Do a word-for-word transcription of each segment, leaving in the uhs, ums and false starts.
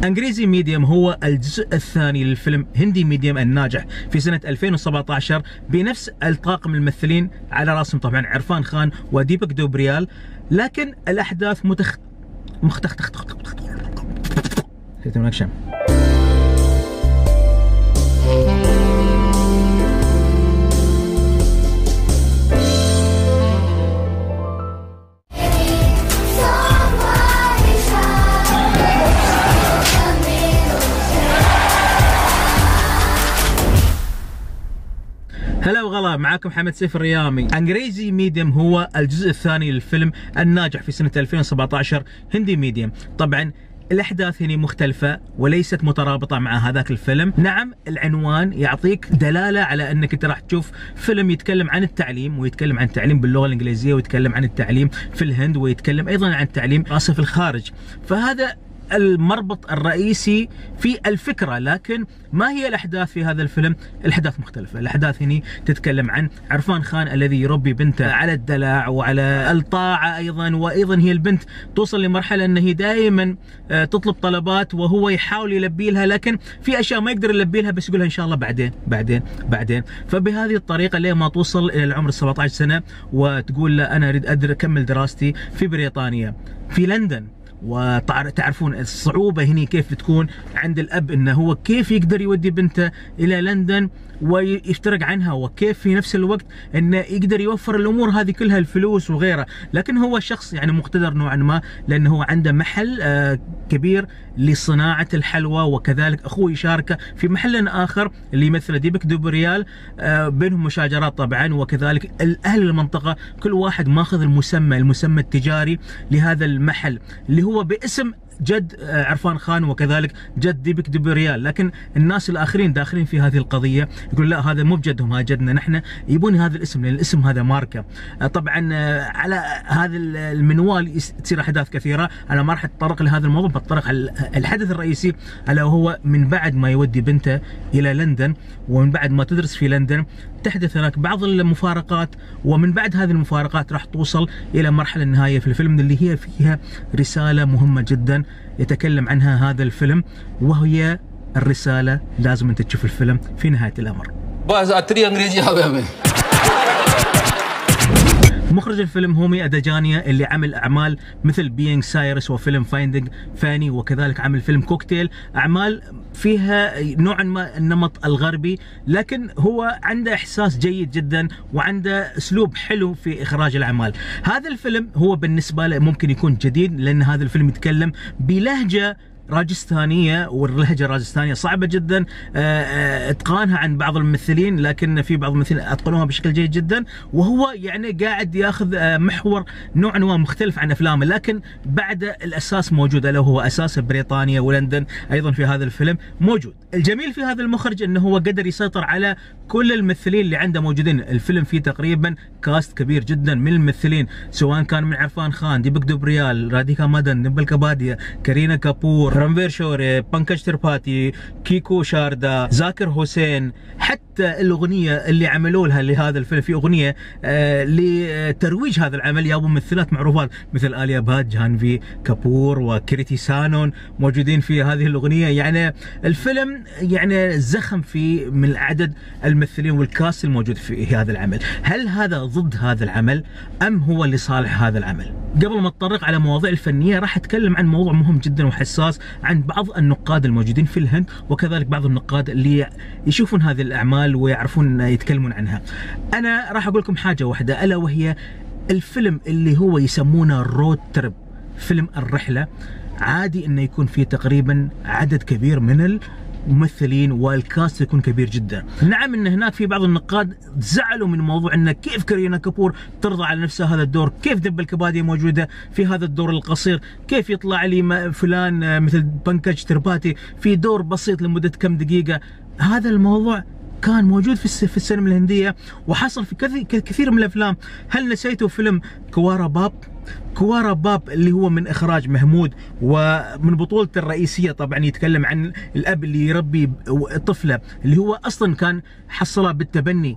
انجريزي ميديوم هو الجزء الثاني للفيلم هندي ميديوم الناجح في سنة ألفين وسبعة عشر بنفس الطاقم الممثلين، على راسهم طبعا عرفان خان وديبك دوبريال، لكن الاحداث متخ مختخ تخ تخ تخ تخ هلا وغلا، معاكم محمد سيف الريامي. انجريزي ميديوم هو الجزء الثاني للفيلم الناجح في سنة ألفين وسبعة عشر هندي ميديوم. طبعا الاحداث هنا مختلفة وليست مترابطة مع هذاك الفيلم. نعم العنوان يعطيك دلالة على انك انت راح تشوف فيلم يتكلم عن التعليم، ويتكلم عن التعليم باللغة الانجليزية، ويتكلم عن التعليم في الهند، ويتكلم ايضا عن التعليم راسه في الخارج. فهذا المربط الرئيسي في الفكرة، لكن ما هي الأحداث في هذا الفيلم؟ الأحداث مختلفة. الأحداث هنا تتكلم عن عرفان خان الذي يربي بنته على الدلع وعلى الطاعة أيضا، وأيضا هي البنت توصل لمرحلة أنه هي دائما تطلب طلبات وهو يحاول يلبي لها، لكن في أشياء ما يقدر يلبي لها، بس يقولها إن شاء الله بعدين بعدين بعدين. فبهذه الطريقة ليه ما توصل إلى العمر سبعة عشر سنة وتقول له أنا أريد أدر أكمل دراستي في بريطانيا في لندن. وتعرفون الصعوبة هنا كيف تكون عند الأب، إنه هو كيف يقدر يودي بنته إلى لندن ويفترق عنها، وكيف في نفس الوقت إنه يقدر يوفر الأمور هذه كلها، الفلوس وغيرها. لكن هو شخص يعني مقتدر نوعا ما، لأنه هو عنده محل آه كبير لصناعة الحلوى، وكذلك أخوه يشاركه في محل آخر اللي يمثله ديبك دوبريال. آه بينهم مشاجرات طبعا، وكذلك أهل المنطقة كل واحد ماخذ المسمى المسمى التجاري لهذا المحل اللي هو باسم جد عرفان خان وكذلك جد ديبك دوبريال. لكن الناس الاخرين داخلين في هذه القضيه يقول لا، هذا مو بجدهم، هذا جدنا نحن، يبون هذا الاسم لان الاسم هذا ماركه. طبعا على هذا المنوال تصير احداث كثيره. انا ما راح اتطرق لهذا الموضوع، بتطرق على الحدث الرئيسي، الا وهو من بعد ما يودي بنته الى لندن، ومن بعد ما تدرس في لندن تحدث هناك بعض المفارقات، ومن بعد هذه المفارقات راح توصل الى مرحله النهايه في الفيلم اللي هي فيها رساله مهمه جدا يتكلم عنها هذا الفيلم، وهي الرساله لازم انت تشوف الفيلم في نهايه الامر. مخرج الفيلم هومي أدجانيا اللي عمل أعمال مثل بينج سايرس وفيلم فايندينج فاني، وكذلك عمل فيلم كوكتيل، أعمال فيها نوعا ما النمط الغربي، لكن هو عنده إحساس جيد جدا وعنده أسلوب حلو في إخراج الأعمال. هذا الفيلم هو بالنسبة له ممكن يكون جديد، لأن هذا الفيلم يتكلم بلهجة راجستانية، واللهجة الراجستانية صعبة جدا اتقانها عن بعض الممثلين، لكن في بعض الممثلين اتقنوها بشكل جيد جدا. وهو يعني قاعد ياخذ محور نوعا ما مختلف عن افلامه، لكن بعد الاساس موجود، الا هو اساس بريطانيا ولندن ايضا في هذا الفيلم موجود. الجميل في هذا المخرج انه هو قدر يسيطر على كل الممثلين اللي عنده موجودين. الفيلم فيه تقريبا كاست كبير جدا من الممثلين، سواء كان من عرفان خان، ديبك دوبريال، راديكا مدن، نبل كباديا، كارينا كابور، رنفير شوري، بانكج ترباتي، كيكو شاردا، زاكر حسين. حتى الاغنيه اللي عملوا لها لهذا الفيلم، في اغنيه آه لترويج هذا العمل جابوا ممثلات معروفات مثل آليا بات، جانفي كابور، وكريتي سانون موجودين في هذه الاغنيه. يعني الفيلم يعني زخم في من عدد الممثلين والكاست الموجود في هذا العمل. هل هذا ضد هذا العمل ام هو لصالح هذا العمل؟ قبل ما اتطرق على مواضيع الفنيه راح اتكلم عن موضوع مهم جدا وحساس عن بعض النقاد الموجودين في الهند، وكذلك بعض النقاد اللي يشوفون هذه الاعمال ويعرفون يتكلمون عنها. انا راح اقول لكم حاجه واحده، الا وهي الفيلم اللي هو يسمونه رود تريب، فيلم الرحله، عادي انه يكون فيه تقريبا عدد كبير من ممثلين والكاست يكون كبير جدا. نعم ان هناك في بعض النقاد زعلوا من موضوع انه كيف كارينا كابور ترضى على نفسها هذا الدور، كيف دبل كبادي موجوده في هذا الدور القصير، كيف يطلع لي فلان مثل بانكج ترباتي في دور بسيط لمده كم دقيقه. هذا الموضوع كان موجود في في السينما الهنديه وحصل في كثير من الافلام. هل نسيتوا فيلم كوارا باب؟ كوارا باب اللي هو من اخراج محمود ومن بطولته الرئيسيه طبعا يتكلم عن الاب اللي يربي طفله اللي هو اصلا كان حصلها بالتبني.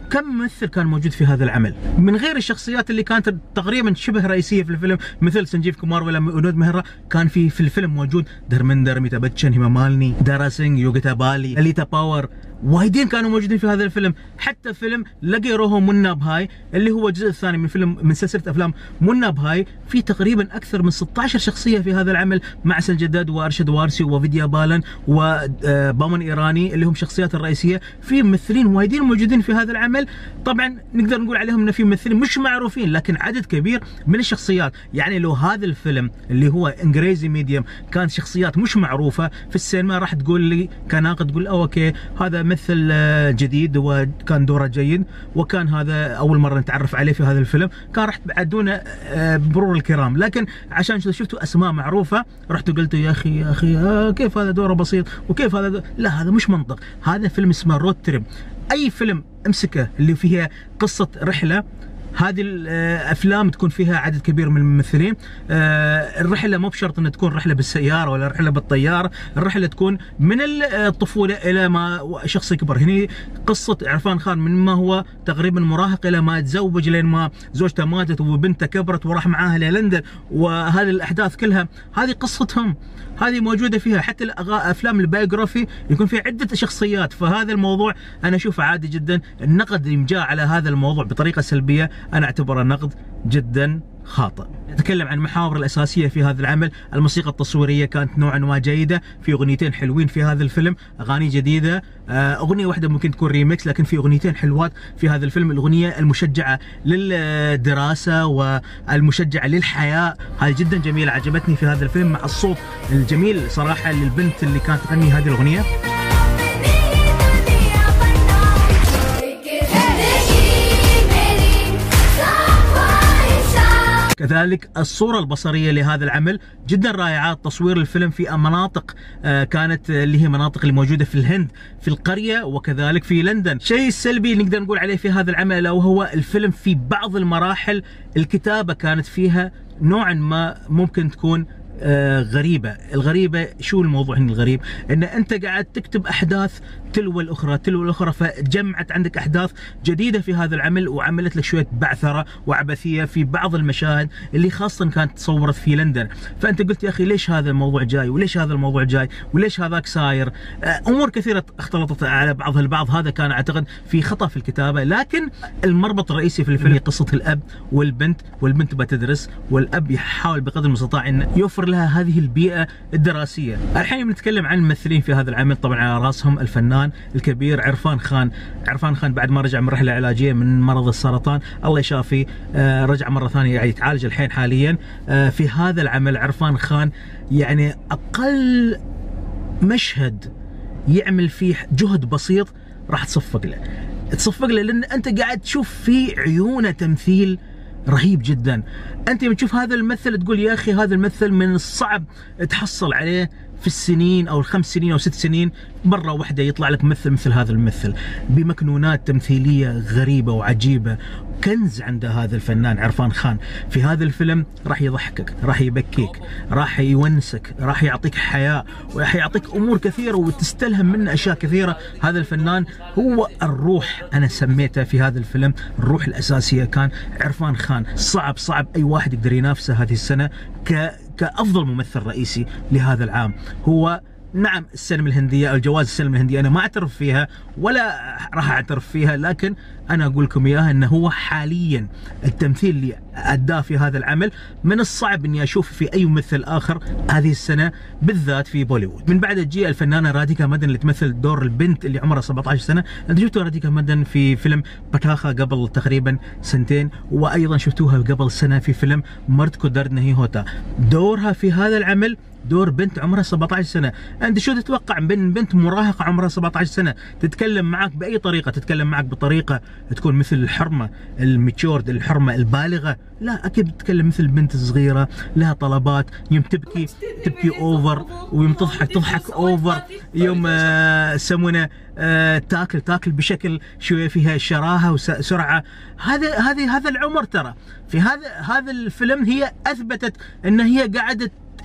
كم ممثل كان موجود في هذا العمل من غير الشخصيات اللي كانت تقريبا شبه رئيسيه في الفيلم، مثل سنجيف كومار ولا ونود مهرا. كان في في الفيلم موجود دارمندر، أميتاب باتشان، هيما مالني، دارا سينغ، يوغيتا بالي، أليتا باور، وايدين كانوا موجودين في هذا الفيلم. حتى فيلم لقي روحه منا بهاي اللي هو الجزء الثاني من فيلم من سلسله افلام منا بهاي، في تقريبا اكثر من ستة عشر شخصيه في هذا العمل، مع سنجداد وارشد وارسي وفيديا بالن وبامن ايراني اللي هم شخصيات الرئيسيه. في ممثلين وايدين موجودين في هذا العمل. طبعا نقدر نقول عليهم ان في ممثلين مش معروفين، لكن عدد كبير من الشخصيات. يعني لو هذا الفيلم اللي هو انجريزي ميديوم كان شخصيات مش معروفه في السينما، راح تقول لي كناقد تقول اوكي هذا مثل جديد وكان دوره جيد وكان هذا اول مره نتعرف عليه في هذا الفيلم، كان راح تبعدونه بمرور الكرام. لكن عشان شفتوا اسماء معروفه رحتوا قلتوا يا اخي يا اخي آه كيف هذا دوره بسيط وكيف هذا دو... لا، هذا مش منطق. هذا فيلم اسمه رود تريب. اي فيلم امسكه اللي فيها قصه رحله، هذه الافلام تكون فيها عدد كبير من الممثلين. الرحله مو بشرط انها تكون رحله بالسياره ولا رحله بالطياره، الرحله تكون من الطفوله الى ما شخص يكبر. هنا قصه عرفان خان من ما هو تقريبا مراهق الى ما تزوج، لين ما زوجته ماتت وبنته كبرت وراح معاها للندن، وهذه الاحداث كلها هذه قصتهم، هذه موجوده فيها. حتى الافلام البايوغرافي يكون فيها عده شخصيات. فهذا الموضوع انا اشوفه عادي جدا. النقد اللي جاء على هذا الموضوع بطريقه سلبيه انا اعتبره نقد جدا خاطئ. نتكلم عن المحاور الاساسيه في هذا العمل. الموسيقى التصويريه كانت نوعا ما جيده، في اغنيتين حلوين في هذا الفيلم، اغاني جديده. اغنيه واحده ممكن تكون ريميكس، لكن في اغنيتين حلوات في هذا الفيلم. الاغنيه المشجعه للدراسه والمشجعه للحياه، هذه جدا جميله، عجبتني في هذا الفيلم، مع الصوت الجميل صراحه للبنت اللي كانت تغني هذه الاغنيه. كذلك الصورة البصرية لهذا العمل جدا رائعة. تصوير الفيلم في مناطق كانت اللي هي مناطق اللي موجودة في الهند، في القرية، وكذلك في لندن. الشيء السلبي نقدر نقول عليه في هذا العمل وهو الفيلم في بعض المراحل الكتابة كانت فيها نوعا ما ممكن تكون آه غريبة. الغريبة شو الموضوع هنا الغريب؟ ان انت قاعد تكتب احداث تلو الاخرى تلو الاخرى، فجمعت عندك احداث جديدة في هذا العمل وعملت لك شوية بعثرة وعبثية في بعض المشاهد اللي خاصة كانت تصورت في لندن. فانت قلت يا اخي ليش هذا الموضوع جاي وليش هذا الموضوع جاي وليش هذاك صاير؟ آه امور كثيرة اختلطت على بعضها البعض. هذا كان اعتقد في خطأ في الكتابة. لكن المربط الرئيسي في الفيلم هي قصة الاب والبنت، والبنت بتدرس والاب يحاول بقدر المستطاع انه يوفر لها هذه البيئة الدراسية. الحين بنتكلم عن الممثلين في هذا العمل. طبعا على راسهم الفنان الكبير عرفان خان. عرفان خان بعد ما رجع من رحلة علاجية من مرض السرطان الله يشافيه، آه رجع مرة ثانية يعني يتعالج الحين حاليا. آه في هذا العمل عرفان خان يعني اقل مشهد يعمل فيه جهد بسيط راح تصفق له تصفق له لان انت قاعد تشوف في عيونه تمثيل رهيب جدا. انت لما تشوف هذا الممثل تقول يا اخي هذا الممثل من الصعب تحصل عليه في السنين او الخمس سنين او ست سنين مره واحده يطلع لك ممثل مثل هذا الممثل بمكنونات تمثيليه غريبه وعجيبه. كنز عند هذا الفنان عرفان خان. في هذا الفيلم راح يضحكك، راح يبكيك، راح يونسك، راح يعطيك حياة، وراح يعطيك امور كثيره وتستلهم منه اشياء كثيره. هذا الفنان هو الروح، انا سميته في هذا الفيلم الروح الاساسيه كان عرفان خان. صعب صعب اي واحد يقدر ينافسه هذه السنه ك كافضل ممثل رئيسي لهذا العام. هو نعم السينما الهنديه او الجوائز السينما الهنديه انا ما اعترف فيها ولا راح اعترف فيها، لكن انا اقول لكم اياها انه هو حاليا التمثيل اللي اداه في هذا العمل من الصعب اني اشوف في اي ممثل اخر هذه السنه بالذات في بوليوود. من بعد تجي الفنانه راديكا مدن اللي تمثل دور البنت اللي عمرها سبعة عشر سنه. انتم شفتوا راديكا مدن في فيلم بتاخا قبل تقريبا سنتين، وايضا شفتوها قبل سنه في فيلم مرتكو دردنهي هوتا. دورها في هذا العمل دور بنت عمرها سبعة عشر سنه. انت شو تتوقع من بنت مراهقه عمرها سبعة عشر سنه تتكلم معك باي طريقه؟ تتكلم معك بطريقه تكون مثل الحرمه الميتشورد، الحرمه البالغه؟ لا، اكيد تتكلم مثل بنت صغيره لها طلبات. يوم تبكي تبكي اوفر، ويوم تضحك تضحك اوفر، يوم آه سمونه آه تاكل تاكل بشكل شويه فيها شراهه وسرعه. هذا هذه هذا العمر ترى. في هذا هذا الفيلم هي اثبتت ان هي قاعده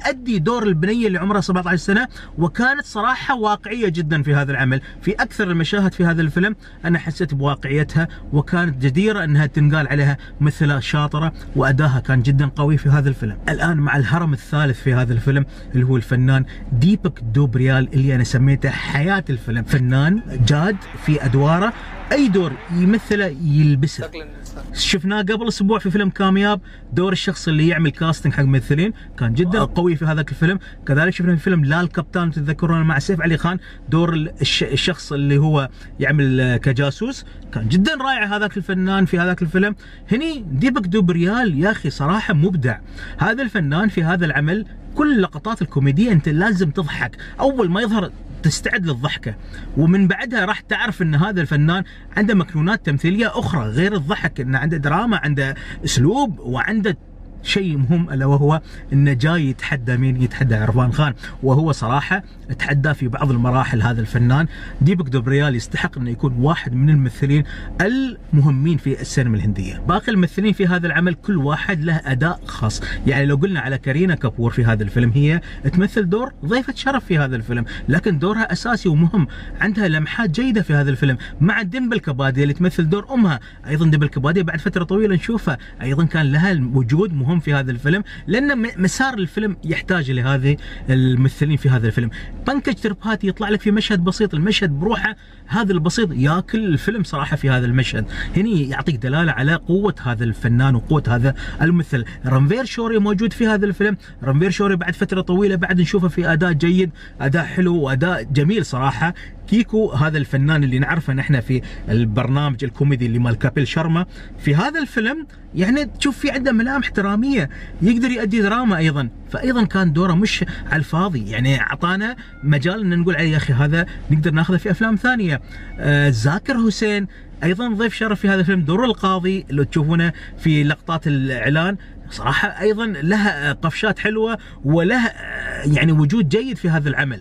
تأدي دور البنية اللي عمرها سبعة عشر سنة، وكانت صراحة واقعية جدا في هذا العمل. في أكثر المشاهد في هذا الفيلم أنا حسيت بواقعيتها، وكانت جديرة أنها تنقال عليها ممثلة شاطرة، وأداها كان جدا قوي في هذا الفيلم. الآن مع الهرم الثالث في هذا الفيلم اللي هو الفنان ديبك دوبريال، اللي أنا سميته حياة الفيلم. فنان جاد في أدواره، أي دور يمثله يلبسه. شفناه قبل اسبوع في فيلم كامياب، دور الشخص اللي يعمل كاستنج حق ممثلين، كان جدا قوي في هذاك الفيلم. كذلك شفنا في فيلم لا الكابتن تتذكرون مع سيف علي خان، دور الشخص اللي هو يعمل كجاسوس، كان جدا رائع هذاك الفنان في هذاك الفيلم. هني ديبك دوبريال يا اخي صراحه مبدع. هذا الفنان في هذا العمل كل لقطات الكوميديا انت لازم تضحك، اول ما يظهر تستعد للضحكة، ومن بعدها راح تعرف ان هذا الفنان عنده مكنونات تمثيلية اخرى غير الضحك، انه عنده دراما، عنده اسلوب، وعنده شيء مهم الا وهو انه جاي يتحدى مين؟ يتحدى عرفان خان، وهو صراحه تحدى في بعض المراحل. هذا الفنان ديبك دوبريال يستحق انه يكون واحد من الممثلين المهمين في السينما الهنديه. باقي الممثلين في هذا العمل كل واحد له اداء خاص، يعني لو قلنا على كارينا كابور في هذا الفيلم، هي تمثل دور ضيفه شرف في هذا الفيلم، لكن دورها اساسي ومهم، عندها لمحات جيده في هذا الفيلم. مع ديمبل كبادي اللي تمثل دور امها، ايضا ديمبل كبادي بعد فتره طويله نشوفها ايضا كان لها وجود مهم في هذا الفيلم، لان مسار الفيلم يحتاج لهذه الممثلين في هذا الفيلم. بنكج تربهاتي يطلع لك في مشهد بسيط، المشهد بروحه هذا البسيط ياكل الفيلم صراحه في هذا المشهد. هني يعطيك دلاله على قوه هذا الفنان وقوه هذا الممثل. رنفير شوري موجود في هذا الفيلم، رنفير شوري بعد فتره طويله بعد نشوفه في اداء جيد، اداء حلو واداء جميل صراحه. كيكو هذا الفنان اللي نعرفه نحن في البرنامج الكوميدي اللي مال كابيل شرما، في هذا الفيلم يعني تشوف في عنده ملامح دراميه، يقدر يؤدي دراما ايضا، فايضا كان دوره مش على الفاضي، يعني اعطانا مجال ان نقول عليه يا اخي هذا نقدر ناخذه في افلام ثانيه. آه زاكر حسين ايضا ضيف شرف في هذا الفيلم، دور القاضي اللي تشوفونه في لقطات الاعلان صراحه ايضا له قفشات حلوه وله يعني وجود جيد في هذا العمل.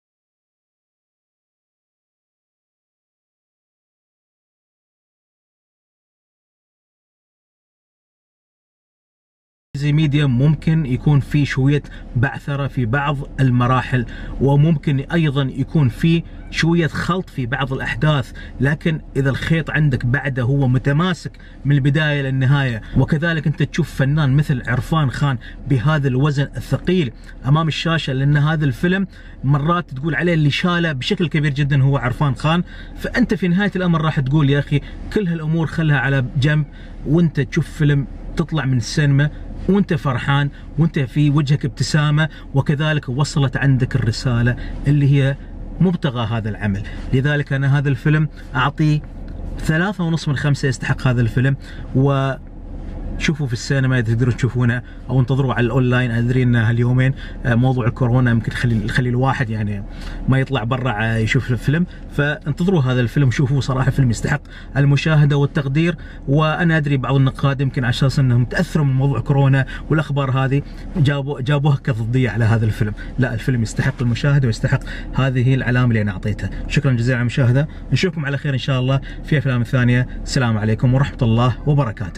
زي ميديوم ممكن يكون في شوية بعثرة في بعض المراحل، وممكن أيضا يكون في شوية خلط في بعض الأحداث، لكن إذا الخيط عندك بعده هو متماسك من البداية للنهاية، وكذلك أنت تشوف فنان مثل عرفان خان بهذا الوزن الثقيل أمام الشاشة، لأن هذا الفيلم مرات تقول عليه اللي شاله بشكل كبير جدا هو عرفان خان، فأنت في نهاية الأمر راح تقول يا أخي كل هالأمور خلها على جنب، وأنت تشوف فيلم تطلع من السينما وانت فرحان وانت في وجهك ابتسامة، وكذلك وصلت عندك الرسالة اللي هي مبتغى هذا العمل. لذلك انا هذا الفيلم اعطيه ثلاثة ونص من خمسة، يستحق هذا الفيلم. و شوفوا في السينما اذا تقدرون تشوفونه، او انتظروا على الاونلاين. ادري ان هاليومين موضوع الكورونا يمكن يخلي يخلي الواحد يعني ما يطلع برا يشوف الفيلم، فانتظروا هذا الفيلم شوفوه، صراحه فيلم يستحق المشاهده والتقدير. وانا ادري بعض النقاد يمكن على اساس انهم تاثروا من موضوع كورونا والاخبار هذه جابوا جابوها كضديه على هذا الفيلم، لا الفيلم يستحق المشاهده ويستحق هذه العلامه اللي انا اعطيتها. شكرا جزيلا على المشاهده، نشوفكم على خير ان شاء الله في افلام ثانيه. السلام عليكم ورحمه الله وبركاته.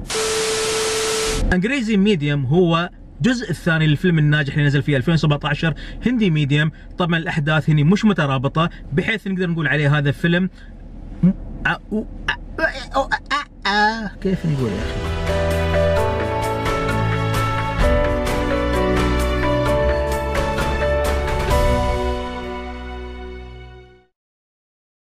انجريزي ميديوم هو الجزء الثاني للفيلم الناجح اللي نزل في ألفين وسبعة عشر هندي ميديوم. طبعا الاحداث هنا مش مترابطه بحيث نقدر نقول عليه هذا فيلم كيف نقول يا اخي